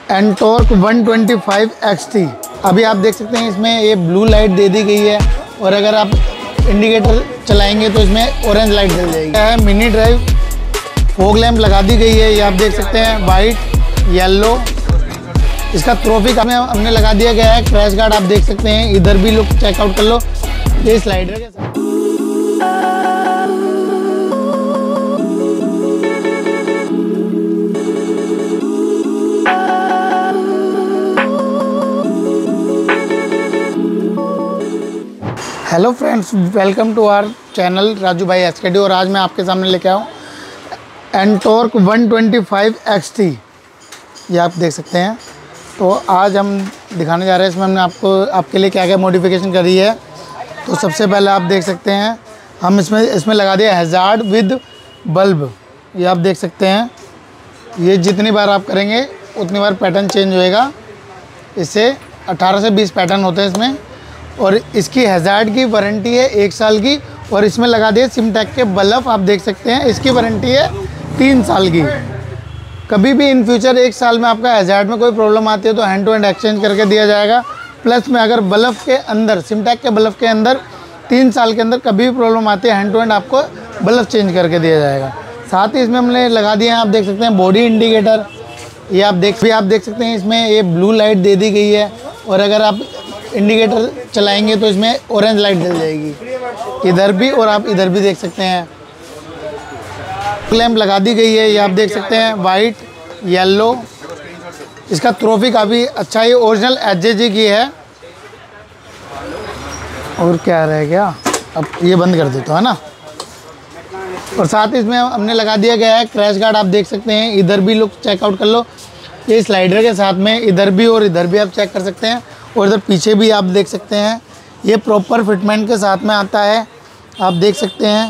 Ntorq 125 XT। अभी आप देख सकते हैं इसमें ये ब्लू लाइट दे दी गई है और अगर आप इंडिकेटर चलाएंगे तो इसमें ऑरेंज लाइट जल जाएगी। मिनी ड्राइव फॉग लैंप लगा दी गई है, ये आप देख सकते हैं वाइट येलो। इसका ट्रॉफिक हमने लगा दिया गया है। क्रैश गार्ड आप देख सकते हैं, इधर भी लुक चेकआउट कर लो। ये स्लाइडर के साथ hello friends, welcome to our channel Raju Bhai SKD. और आज मैं आपके सामने लेके आया हूँ एंटॉर्क 125 XT। ये आप देख सकते हैं। तो आज हम दिखाने जा रहे हैं इसमें हमने आपके लिए क्या क्या मॉडिफिकेशन करी है। तो सबसे पहले आप देख सकते हैं हम इसमें लगा दिया हैज़ार्ड विद बल्ब। ये आप देख सकते हैं, ये जितनी बार आप करेंगे उतनी बार पैटर्न चेंज होएगा। इससे 18 से 20 पैटर्न होते हैं इसमें। और इसकी हैज़ार्ड की वारंटी है 1 साल की। और इसमें लगा दिए सिमटेक के बल्ब आप देख सकते हैं, इसकी वारंटी है 3 साल की। कभी भी इन फ्यूचर 1 साल में आपका हैज़ार्ड में कोई प्रॉब्लम आती है तो हैंड टू हैंड एक्सचेंज करके दिया जाएगा। प्लस में अगर बल्ब के अंदर सिमटेक के बल्ब के अंदर 3 साल के अंदर कभी भी प्रॉब्लम आती है, हैंड टू हैंड आपको बल्ब चेंज करके दिया जाएगा। साथ ही इसमें हमने लगा दिए हैं, आप देख सकते हैं बॉडी इंडिकेटर। ये आप देख सकते हैं इसमें ये ब्लू लाइट दे दी गई है और अगर आप इंडिकेटर चलाएंगे तो इसमें ऑरेंज लाइट जल जाएगी इधर भी, और आप इधर भी देख सकते हैं। लैंप लगा दी गई है, ये आप देख सकते हैं वाइट येलो। इसका ट्रॉफी काफ़ी अच्छा है, ओरिजिनल एचजेजी की है। और क्या रह गया, अब ये बंद कर देता है ना। और साथ ही इसमें हमने लगा दिया गया है क्रैश गार्ड आप देख सकते हैं, इधर भी लुक चेकआउट कर लो। ये स्लाइडर के साथ में इधर भी और इधर भी आप चेक कर सकते हैं। और इधर पीछे भी आप देख सकते हैं, ये प्रॉपर फिटमेंट के साथ में आता है। आप देख सकते हैं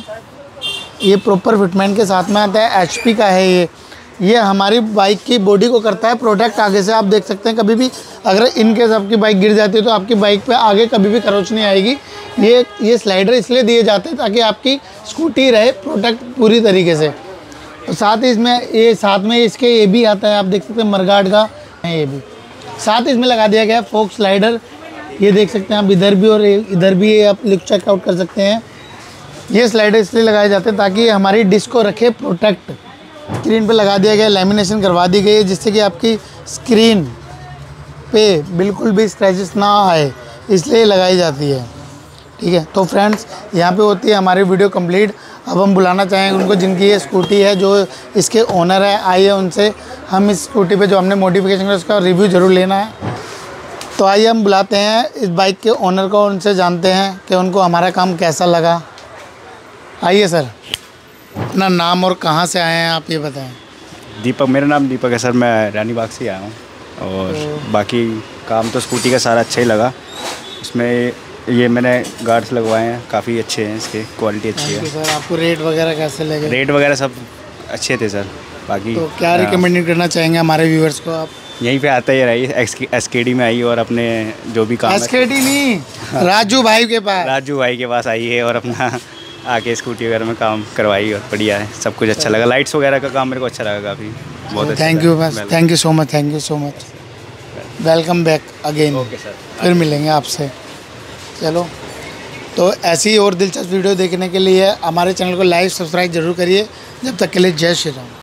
ये प्रॉपर फिटमेंट के साथ में आता है। HP का है ये हमारी बाइक की बॉडी को करता है प्रोटेक्ट। आगे से आप देख सकते हैं, कभी भी अगर इनकेस आपकी बाइक गिर जाती है तो आपकी बाइक पे आगे कभी भी खरोंच नहीं आएगी। ये स्लाइडर इसलिए दिए जाते हैं ताकि आपकी स्कूटी रहे प्रोटेक्ट पूरी तरीके से। तो साथ ही इसमें इसके ये भी आता है, आप देख सकते हैं मरगार्ड का है ये भी। साथ ही इसमें लगा दिया गया है फोक स्लाइडर। ये देख सकते हैं आप इधर भी और इधर भी आप लुक चेकआउट कर सकते हैं। ये स्लाइडर इसलिए लगाए जाते हैं ताकि हमारी डिस्क को रखे प्रोटेक्ट। स्क्रीन पे लगा दिया गया, लेमिनेशन करवा दी गई है जिससे कि आपकी स्क्रीन पे बिल्कुल भी स्क्रैचेस ना आए, इसलिए लगाई जाती है। ठीक है, तो फ्रेंड्स यहाँ पे होती है हमारी वीडियो कंप्लीट। अब हम बुलाना चाहेंगे उनको जिनकी ये स्कूटी है, जो इसके ओनर है, आइए उनसे हम इस स्कूटी पे जो हमने मॉडिफिकेशन किया उसका रिव्यू ज़रूर लेना है। तो आइए हम बुलाते हैं इस बाइक के ओनर को, उनसे जानते हैं कि उनको हमारा काम कैसा लगा। आइए सर, अपना नाम और कहाँ से आए हैं आप ये बताएं। दीपक, मेरा नाम दीपक है सर, मैं रानी बाग से आया हूँ। और बाकी काम तो स्कूटी का सारा अच्छा ही लगा। इसमें ये मैंने गार्ड्स लगवाए हैं, काफ़ी अच्छे हैं, इसके क्वालिटी अच्छी है। सर आपको रेट वगैरह कैसे लगे? रेट वगैरह सब अच्छे थे सर। बाकी तो क्या रिकमेंड करना चाहेंगे हमारे व्यूअर्स को आप? यहीं पे आते ही रहिए, एसकेडी में आइए और अपने जो भी काम एसकेडी नहीं, राजू भाई के पास आइए और अपना आके स्कूटी वगैरह में काम करवाइए। और बढ़िया है, सब कुछ अच्छा लगा। लाइट्स वगैरह का काम मेरे को अच्छा लगा काफ़ी, बहुत अच्छा। Thank you so much. Welcome back again. Okay sir, फिर मिलेंगे आपसे। चलो, तो ऐसी ही और दिलचस्प वीडियो देखने के लिए हमारे चैनल को लाइक सब्सक्राइब जरूर करिए। जब तक के लिए जय श्री राम।